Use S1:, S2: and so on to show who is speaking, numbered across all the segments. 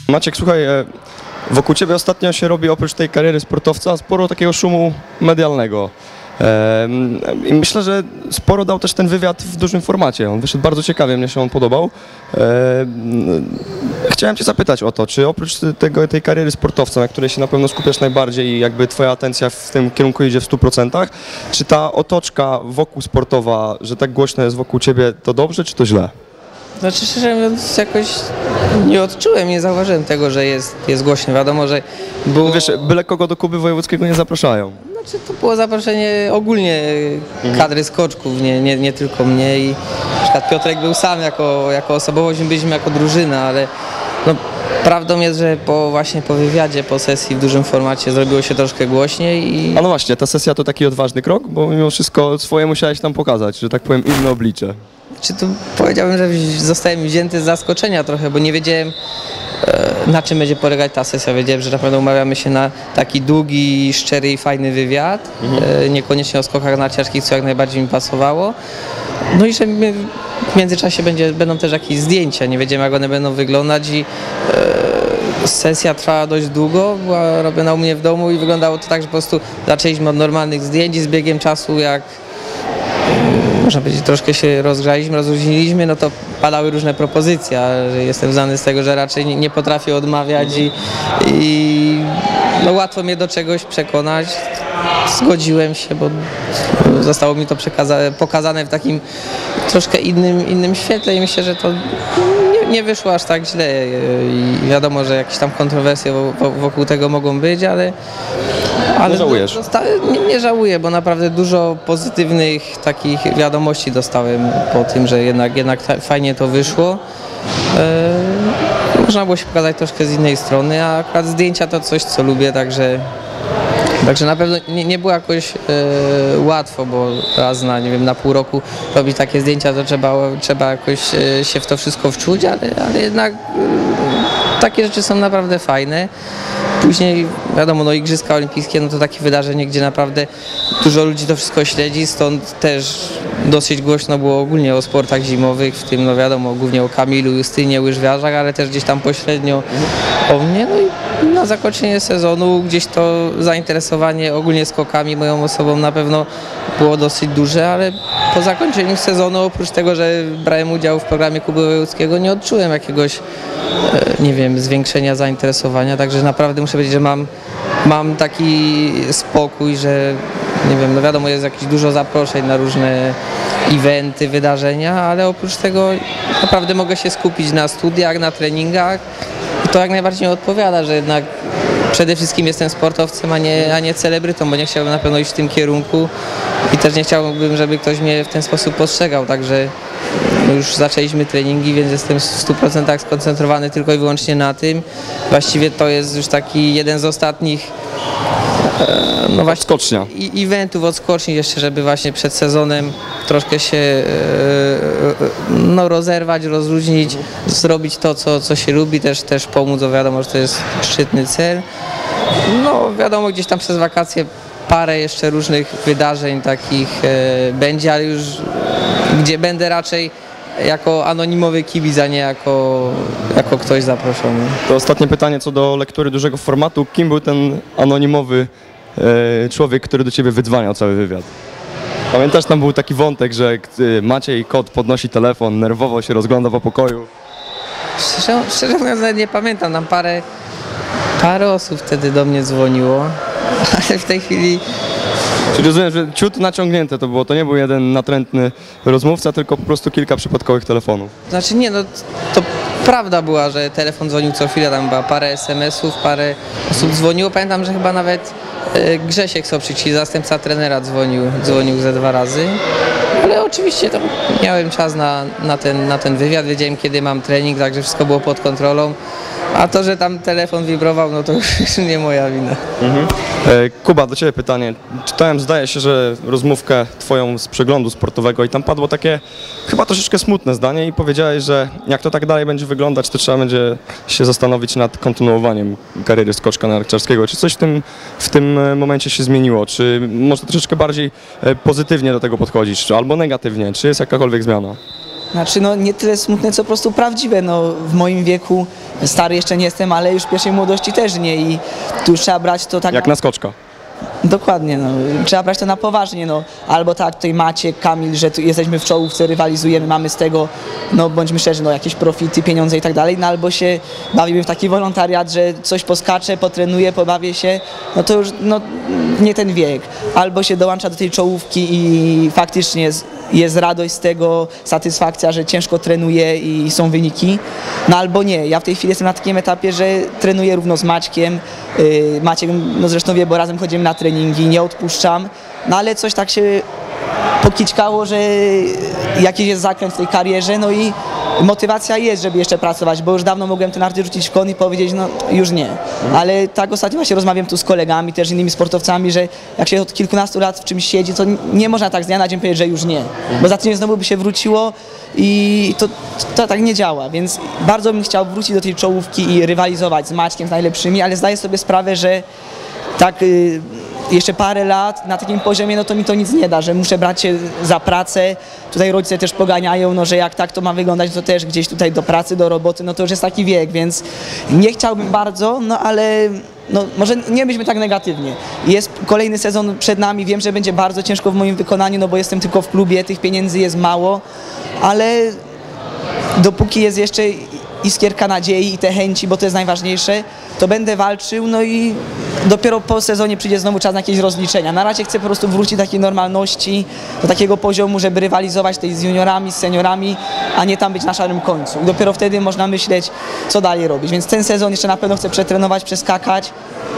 S1: Maciek, słuchaj, wokół ciebie ostatnio się robi oprócz tej kariery sportowca sporo takiego szumu medialnego. I myślę, że sporo dał też ten wywiad w dużym formacie. On wyszedł bardzo ciekawie, mnie się on podobał. Chciałem cię zapytać o to, czy oprócz tej kariery sportowca, na której się na pewno skupiasz najbardziej i jakby twoja atencja w tym kierunku idzie w 100%, czy ta otoczka wokół sportowa, że tak głośno jest wokół ciebie, to dobrze, czy to źle?
S2: Znaczy, szczerze mówiąc, jakoś nie odczułem, nie zauważyłem tego, że jest głośno. Wiadomo, że było...
S1: Wiesz, byle kogo do Kuby Wojewódzkiego nie zapraszają.
S2: Znaczy, to było zaproszenie ogólnie kadry skoczków, nie tylko mnie. I na przykład Piotrek był sam jako osobowość, my byliśmy jako drużyna, ale no, prawdą jest, że właśnie po wywiadzie, po sesji w dużym formacie zrobiło się troszkę głośniej.
S1: A no właśnie, ta sesja to taki odważny krok, bo mimo wszystko swoje musiałeś tam pokazać, że tak powiem, inne oblicze.
S2: Czy tu powiedziałbym, że zostałem wzięty z zaskoczenia trochę, bo nie wiedziałem, na czym będzie polegać ta sesja. Wiedziałem, że na pewno umawiamy się na taki długi, szczery i fajny wywiad, niekoniecznie o skokach narciarskich, co jak najbardziej mi pasowało. No i że w międzyczasie będą też jakieś zdjęcia, nie wiedziałem, jak one będą wyglądać i sesja trwała dość długo, była robiona u mnie w domu i wyglądało to tak, że po prostu zaczęliśmy od normalnych zdjęć i z biegiem czasu, jak można powiedzieć, troszkę się rozluźniliśmy, no to padały różne propozycje, ale jestem znany z tego, że raczej nie potrafię odmawiać i no łatwo mnie do czegoś przekonać. Zgodziłem się, bo zostało mi to pokazane w takim troszkę innym świetle i myślę, że to nie wyszło aż tak źle i wiadomo, że jakieś tam kontrowersje wokół tego mogą być, ale
S1: nie żałujesz?
S2: Nie żałuję, bo naprawdę dużo pozytywnych takich wiadomości dostałem po tym, że jednak fajnie to wyszło. Można było się pokazać troszkę z innej strony, a akurat zdjęcia to coś, co lubię, także na pewno nie było jakoś łatwo, bo raz na pół roku robić takie zdjęcia, to trzeba jakoś się w to wszystko wczuć, ale jednak takie rzeczy są naprawdę fajne. Później wiadomo, no Igrzyska Olimpijskie, no to takie wydarzenie, gdzie naprawdę dużo ludzi to wszystko śledzi, stąd też dosyć głośno było ogólnie o sportach zimowych, w tym no wiadomo, głównie o Kamilu, Justynie, łyżwiarzach, ale też gdzieś tam pośrednio o mnie. No i na zakończenie sezonu gdzieś to zainteresowanie ogólnie skokami moją osobą na pewno było dosyć duże, ale po zakończeniu sezonu, oprócz tego, że brałem udział w programie Kuby Wojewódzkiego, nie odczułem jakiegoś, nie wiem, zwiększenia zainteresowania, także naprawdę muszę powiedzieć, że mam taki spokój, że nie wiem, no wiadomo, jest jakieś dużo zaproszeń na różne eventy, wydarzenia, ale oprócz tego naprawdę mogę się skupić na studiach, na treningach i to jak najbardziej mi odpowiada, że jednak przede wszystkim jestem sportowcem, a nie celebrytą, bo nie chciałbym na pewno iść w tym kierunku i też nie chciałbym, żeby ktoś mnie w ten sposób postrzegał, także już zaczęliśmy treningi, więc jestem w 100% skoncentrowany tylko i wyłącznie na tym. Właściwie to jest już taki jeden z ostatnich no właśnie eventów od skoczni jeszcze, żeby właśnie przed sezonem troszkę się no, rozerwać, rozluźnić, zrobić to, co się lubi, też pomóc, bo wiadomo, że to jest szczytny cel. No wiadomo, gdzieś tam przez wakacje parę jeszcze różnych wydarzeń takich będzie, ale już gdzie będę raczej jako anonimowy kibic, a nie jako ktoś zaproszony.
S1: To ostatnie pytanie co do lektury dużego formatu. Kim był ten anonimowy człowiek, który do ciebie wydzwaniał cały wywiad? Pamiętasz, tam był taki wątek, że Maciej Kot podnosi telefon, nerwowo się rozgląda po pokoju.
S2: Szczerze mówiąc, nawet nie pamiętam, nam parę osób wtedy do mnie dzwoniło, ale w tej chwili...
S1: Czyli rozumiem, że ciut naciągnięte to było, to nie był jeden natrętny rozmówca, tylko po prostu kilka przypadkowych telefonów.
S2: Znaczy nie, no to prawda była, że telefon dzwonił co chwilę, tam była parę SMS-ów, parę osób dzwoniło. Pamiętam, że chyba nawet Grzesiek Soprzyk, czyli zastępca trenera, dzwonił ze 2 razy. Ale oczywiście to miałem czas na ten wywiad, wiedziałem kiedy mam trening, także wszystko było pod kontrolą. A to, że tam telefon wibrował, no to już nie moja wina.
S1: Kuba, do ciebie pytanie. Czytałem, zdaje się, że rozmówkę twoją z przeglądu sportowego i tam padło takie chyba troszeczkę smutne zdanie i powiedziałeś, że jak to tak dalej będzie wyglądać, to trzeba będzie się zastanowić nad kontynuowaniem kariery skoczka narciarskiego. Czy coś w tym momencie się zmieniło? Czy może troszeczkę bardziej pozytywnie do tego podchodzisz, albo negatywnie? Czy jest jakakolwiek zmiana?
S3: Znaczy no nie tyle smutne, co po prostu prawdziwe. No, w moim wieku, stary jeszcze nie jestem, ale już w pierwszej młodości też nie i tu już trzeba brać to tak...
S1: Jak na skoczka.
S3: Dokładnie, no. Trzeba brać to na poważnie, no. Albo tak, tutaj Maciek, Kamil, że tu jesteśmy w czołówce, rywalizujemy, mamy z tego, no bądźmy szczerzy, no jakieś profity, pieniądze i tak dalej, no albo się bawimy w taki wolontariat, że coś poskaczę, potrenuję, pobawię się, no to już, no nie ten wiek. Albo się dołącza do tej czołówki i faktycznie jest radość z tego, satysfakcja, że ciężko trenuję i są wyniki, no albo nie. Ja w tej chwili jestem na takim etapie, że trenuję równo z Maćkiem, Maciek no zresztą wie, bo razem chodzimy na treningi, nie odpuszczam, no ale coś tak się pokićkało, że jakiś jest zakręt w tej karierze, no i motywacja jest, żeby jeszcze pracować, bo już dawno mogłem ten narty rzucić w koń i powiedzieć, no już nie. Ale tak ostatnio właśnie rozmawiam tu z kolegami, też innymi sportowcami, że jak się od kilkunastu lat w czymś siedzi, to nie można tak z dnia na dzień powiedzieć, że już nie. Bo za tydzień znowu by się wróciło i to tak nie działa, więc bardzo bym chciał wrócić do tej czołówki i rywalizować z Maćkiem, z najlepszymi, ale zdaję sobie sprawę, że tak jeszcze parę lat na takim poziomie, no to mi to nic nie da, że muszę brać się za pracę. Tutaj rodzice też poganiają, no że jak tak to ma wyglądać, to też gdzieś tutaj do pracy, do roboty, no to już jest taki wiek, więc nie chciałbym bardzo, no ale no, może nie byśmy tak negatywnie. Jest kolejny sezon przed nami, wiem, że będzie bardzo ciężko w moim wykonaniu, no bo jestem tylko w klubie, tych pieniędzy jest mało, ale dopóki jest jeszcze iskierka nadziei i te chęci, bo to jest najważniejsze, to będę walczył, no i dopiero po sezonie przyjdzie znowu czas na jakieś rozliczenia. Na razie chcę po prostu wrócić do takiej normalności, do takiego poziomu, żeby rywalizować tutaj z juniorami, z seniorami, a nie tam być na szarym końcu. I dopiero wtedy można myśleć, co dalej robić. Więc ten sezon jeszcze na pewno chcę przetrenować, przeskakać.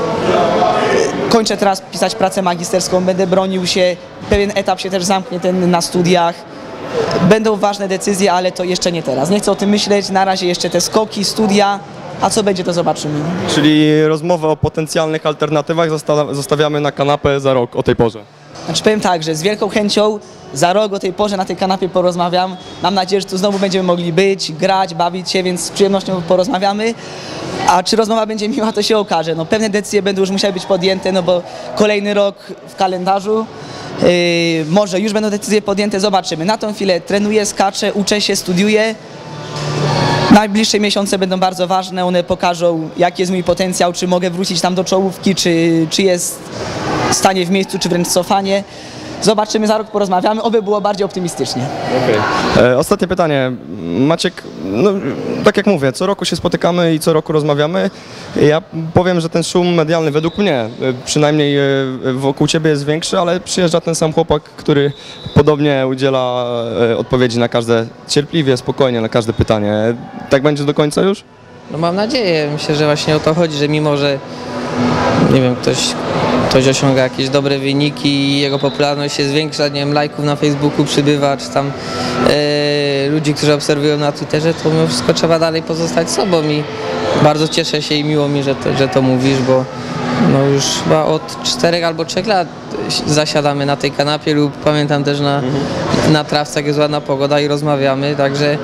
S3: Kończę teraz pisać pracę magisterską, będę bronił się, pewien etap się też zamknie ten na studiach. Będą ważne decyzje, ale to jeszcze nie teraz. Nie chcę o tym myśleć, na razie jeszcze te skoki, studia, a co będzie, to zobaczymy.
S1: Czyli rozmowę o potencjalnych alternatywach zostawiamy na kanapę za rok o tej porze.
S3: Znaczy powiem tak, że z wielką chęcią za rok o tej porze na tej kanapie porozmawiam. Mam nadzieję, że tu znowu będziemy mogli być, grać, bawić się, więc z przyjemnością porozmawiamy. A czy rozmowa będzie miła, to się okaże. No, pewne decyzje będą już musiały być podjęte, no bo kolejny rok w kalendarzu. Może już będą decyzje podjęte, zobaczymy. Na tą chwilę trenuję, skaczę, uczę się, studiuję. Najbliższe miesiące będą bardzo ważne, one pokażą, jaki jest mój potencjał, czy mogę wrócić tam do czołówki, czy jest stanie w miejscu, czy wręcz cofanie. Zobaczymy, za rok porozmawiamy, oby było bardziej optymistycznie.
S1: Ostatnie pytanie. Maciek, no, tak jak mówię, co roku się spotykamy i co roku rozmawiamy. Ja powiem, że ten szum medialny według mnie, przynajmniej wokół ciebie jest większy, ale przyjeżdża ten sam chłopak, który podobnie udziela odpowiedzi na każde, cierpliwie, spokojnie na każde pytanie. Tak będzie do końca już?
S2: No mam nadzieję, myślę, że właśnie o to chodzi, że mimo, że nie wiem, ktoś osiąga jakieś dobre wyniki i jego popularność się zwiększa, nie wiem, lajków na Facebooku przybywa, czy tam ludzi, którzy obserwują na Twitterze, to mimo wszystko trzeba dalej pozostać sobą i bardzo cieszę się i miło mi, że to mówisz, bo no już chyba od 4 albo 3 lat zasiadamy na tej kanapie lub pamiętam też na trawce, jak jest ładna pogoda i rozmawiamy, także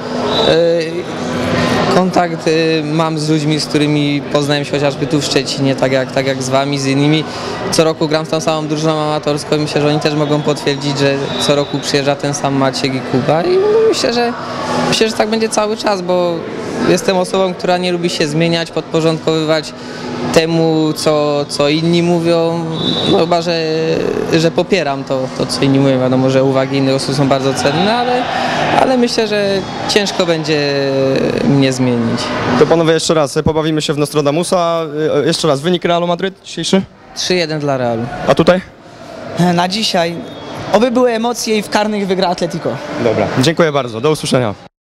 S2: kontakt mam z ludźmi, z którymi poznałem się chociażby tu w Szczecinie, tak jak z wami, z innymi. Co roku gram z tą samą drużyną amatorską i myślę, że oni też mogą potwierdzić, że co roku przyjeżdża ten sam Maciek i Kuba i myślę, że tak będzie cały czas, bo jestem osobą, która nie lubi się zmieniać, podporządkowywać temu, co inni mówią, no chyba, że popieram to, co inni mówią. Wiadomo, że uwagi innych osób są bardzo cenne, ale myślę, że ciężko będzie mnie zmienić.
S1: To panowie jeszcze raz, pobawimy się w Nostradamusa. Jeszcze raz, wynik Realu Madryt dzisiejszy?
S2: 3-1 dla Realu.
S1: A tutaj?
S3: Na dzisiaj, oby były emocje i w karnych wygra Atletico.
S1: Dobra. Dziękuję bardzo, do usłyszenia.